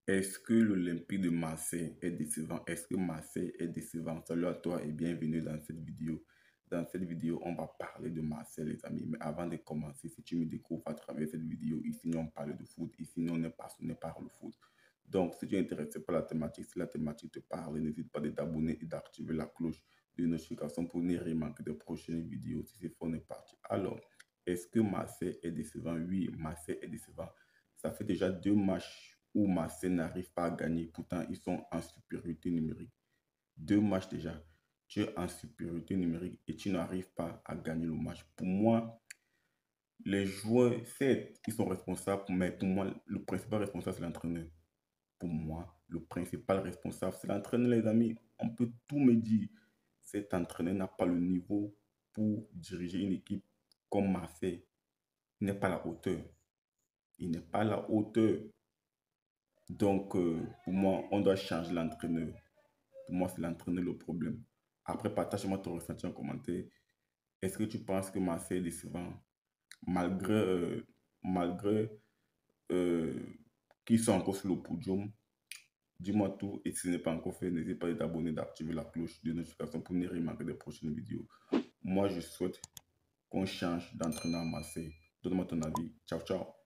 Est-ce que l'Olympique de Marseille est décevant? Est-ce que Marseille est décevant? Salut à toi et bienvenue dans cette vidéo. Dans cette vidéo, on va parler de Marseille, les amis. Mais avant de commencer, si tu me découvres à travers cette vidéo, ici, on parle de foot. Ici, on est passionné par le foot. Donc, si tu es intéressé par la thématique, si la thématique te parle, n'hésite pas de t'abonner et d'activer la cloche de notification pour ne rien manquer des prochaines vidéos. Si c'est fort, on est parti. Alors, est-ce que Marseille est décevant? Oui, Marseille est décevant. Ça fait déjà 2 matchs où Marseille n'arrive pas à gagner. Pourtant, ils sont en supériorité numérique. 2 matchs déjà. Tu es en supériorité numérique et tu n'arrives pas à gagner le match. Pour moi, les joueurs, certes, ils sont responsables, mais pour moi, le principal responsable, c'est l'entraîneur. Pour moi, le principal responsable, c'est l'entraîneur, les amis. On peut tout me dire. Cet entraîneur n'a pas le niveau pour diriger une équipe comme Marseille. Il n'est pas à la hauteur. Il n'est pas à la hauteur. Donc, pour moi, on doit changer l'entraîneur. Pour moi, c'est l'entraîneur le problème. Après, partage-moi ton ressenti en commentaire. Est-ce que tu penses que Marseille est décevant malgré qu'ils sont encore sur le podium? Dis-moi tout. Et si ce n'est pas encore fait, n'hésite pas à t'abonner, d'activer la cloche de notification pour ne rien manquer des prochaines vidéos. Moi, je souhaite qu'on change d'entraîneur à Marseille. Donne-moi ton avis. Ciao, ciao.